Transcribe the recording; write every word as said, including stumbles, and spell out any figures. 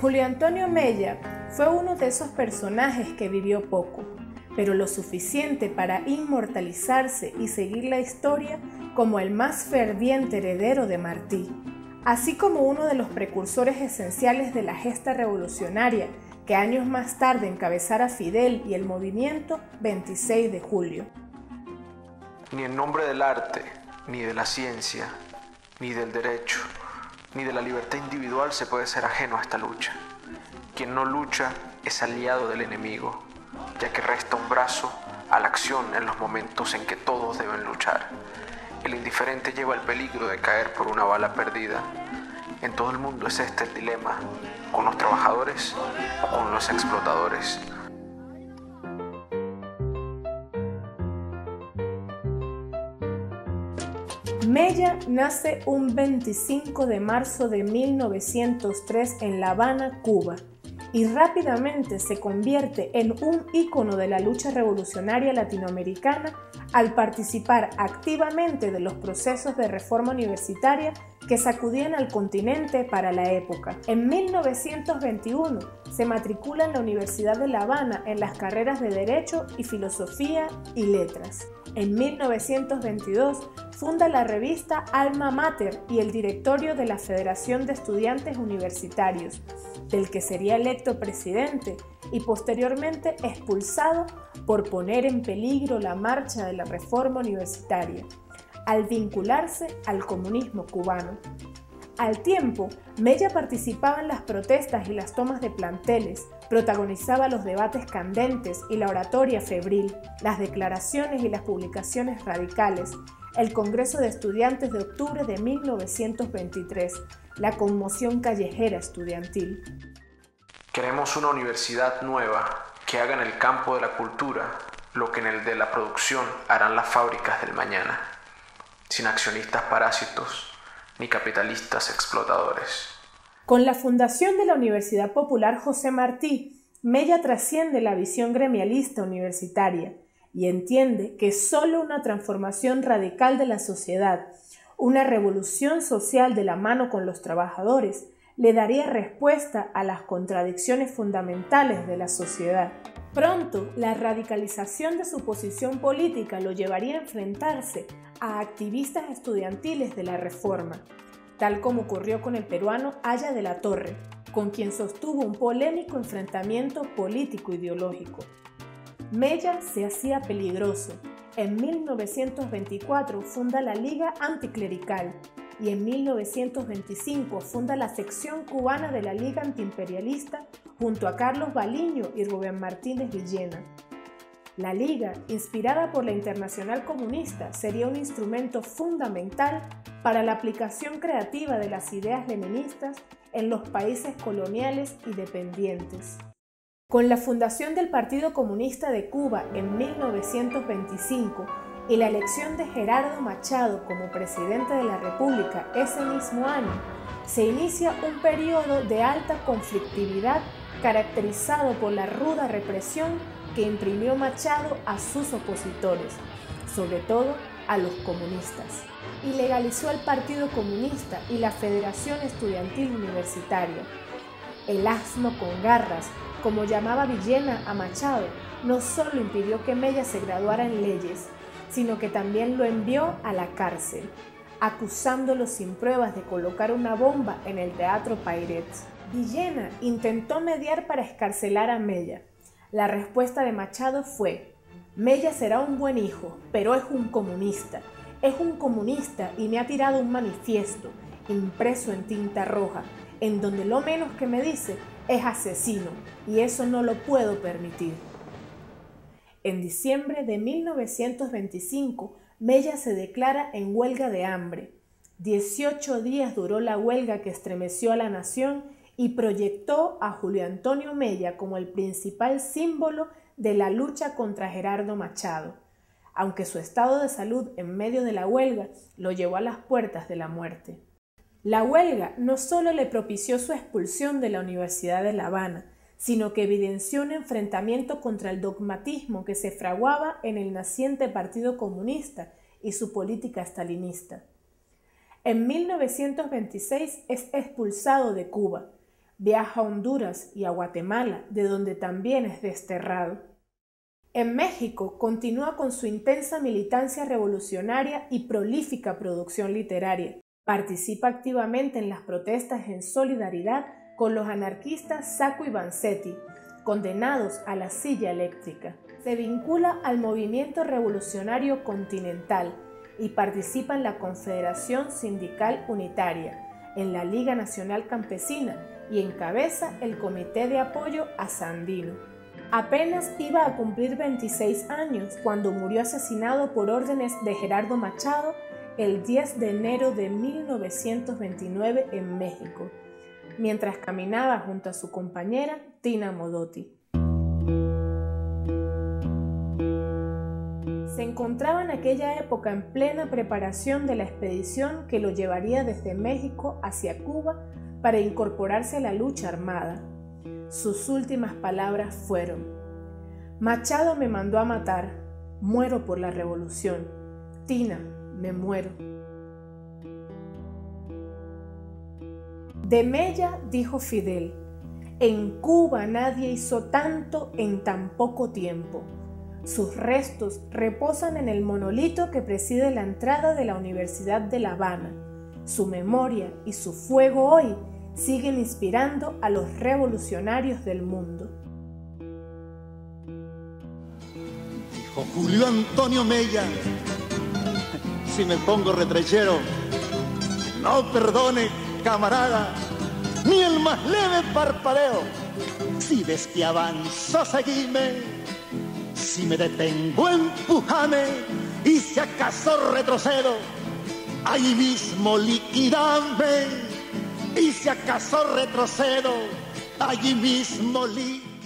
Julio Antonio Mella fue uno de esos personajes que vivió poco, pero lo suficiente para inmortalizarse y seguir la historia como el más ferviente heredero de Martí, así como uno de los precursores esenciales de la gesta revolucionaria que años más tarde encabezara Fidel y el movimiento veintiséis de julio. Ni en nombre del arte, ni de la ciencia, ni del derecho, ni de la libertad individual se puede ser ajeno a esta lucha. Quien no lucha es aliado del enemigo, ya que resta un brazo a la acción en los momentos en que todos deben luchar. El indiferente lleva el peligro de caer por una bala perdida. En todo el mundo es este el dilema, con los trabajadores o con los explotadores. Mella nace un veinticinco de marzo de mil novecientos tres en La Habana, Cuba, y rápidamente se convierte en un ícono de la lucha revolucionaria latinoamericana al participar activamente de los procesos de reforma universitaria que sacudían al continente para la época. En mil novecientos veintiuno se matricula en la Universidad de La Habana en las carreras de Derecho y Filosofía y Letras. En mil novecientos veintidós funda la revista Alma Mater y el directorio de la Federación de Estudiantes Universitarios, del que sería electo presidente y posteriormente expulsado por poner en peligro la marcha de la reforma universitaria, al vincularse al comunismo cubano. Al tiempo, Mella participaba en las protestas y las tomas de planteles, protagonizaba los debates candentes y la oratoria febril, las declaraciones y las publicaciones radicales, el Congreso de Estudiantes de octubre de mil novecientos veintitrés, la conmoción callejera estudiantil. Queremos una universidad nueva que haga en el campo de la cultura lo que en el de la producción harán las fábricas del mañana, sin accionistas parásitos ni capitalistas explotadores. Con la fundación de la Universidad Popular José Martí, Mella trasciende la visión gremialista universitaria y entiende que solo una transformación radical de la sociedad, una revolución social de la mano con los trabajadores, le daría respuesta a las contradicciones fundamentales de la sociedad. Pronto, la radicalización de su posición política lo llevaría a enfrentarse a activistas estudiantiles de la reforma, tal como ocurrió con el peruano Haya de la Torre, con quien sostuvo un polémico enfrentamiento político-ideológico. Mella se hacía peligroso. En mil novecientos veinticuatro funda la Liga Anticlerical y en mil novecientos veinticinco funda la sección cubana de la Liga Antiimperialista junto a Carlos Baliño y Rubén Martínez Villena. La Liga, inspirada por la Internacional Comunista, sería un instrumento fundamental para la aplicación creativa de las ideas leninistas en los países coloniales y dependientes. Con la fundación del Partido Comunista de Cuba en mil novecientos veinticinco y la elección de Gerardo Machado como presidente de la República ese mismo año, se inicia un periodo de alta conflictividad caracterizado por la ruda represión que imprimió Machado a sus opositores, sobre todo a los comunistas, y legalizó el Partido Comunista y la Federación Estudiantil Universitaria. El asno con garras, como llamaba Villena a Machado, no solo impidió que Mella se graduara en leyes, sino que también lo envió a la cárcel, acusándolo sin pruebas de colocar una bomba en el Teatro Pairet. Villena intentó mediar para excarcelar a Mella. La respuesta de Machado fue: Mella será un buen hijo, pero es un comunista. Es un comunista y me ha tirado un manifiesto, impreso en tinta roja, en donde lo menos que me dice es asesino, y eso no lo puedo permitir. En diciembre de mil novecientos veinticinco, Mella se declara en huelga de hambre. dieciocho días duró la huelga que estremeció a la nación y proyectó a Julio Antonio Mella como el principal símbolo de la lucha contra Gerardo Machado, aunque su estado de salud en medio de la huelga lo llevó a las puertas de la muerte. La huelga no solo le propició su expulsión de la Universidad de La Habana, sino que evidenció un enfrentamiento contra el dogmatismo que se fraguaba en el naciente Partido Comunista y su política stalinista. En mil novecientos veintiséis es expulsado de Cuba. Viaja a Honduras y a Guatemala, de donde también es desterrado. En México continúa con su intensa militancia revolucionaria y prolífica producción literaria. Participa activamente en las protestas en solidaridad con los anarquistas Sacco y Vanzetti, condenados a la silla eléctrica. Se vincula al movimiento revolucionario continental y participa en la Confederación Sindical Unitaria, en la Liga Nacional Campesina y encabeza el Comité de Apoyo a Sandino. Apenas iba a cumplir veintiséis años cuando murió asesinado por órdenes de Gerardo Machado el diez de enero de mil novecientos veintinueve en México, mientras caminaba junto a su compañera Tina Modotti. Se encontraba en aquella época en plena preparación de la expedición que lo llevaría desde México hacia Cuba para incorporarse a la lucha armada. Sus últimas palabras fueron: Machado me mandó a matar, muero por la revolución. Tina, me muero. De Mella dijo Fidel: en Cuba nadie hizo tanto en tan poco tiempo. Sus restos reposan en el monolito que preside la entrada de la Universidad de La Habana. Su memoria y su fuego hoy siguen inspirando a los revolucionarios del mundo. Dijo Julio Antonio Mella: si me pongo retrechero, no perdone, camarada, ni el más leve parpadeo. Si ves que avanzo, seguime. Si me detengo, empujame. Y si acaso retrocedo, ahí mismo liquidame. Y si acaso retrocedo, allí mismo liquidame.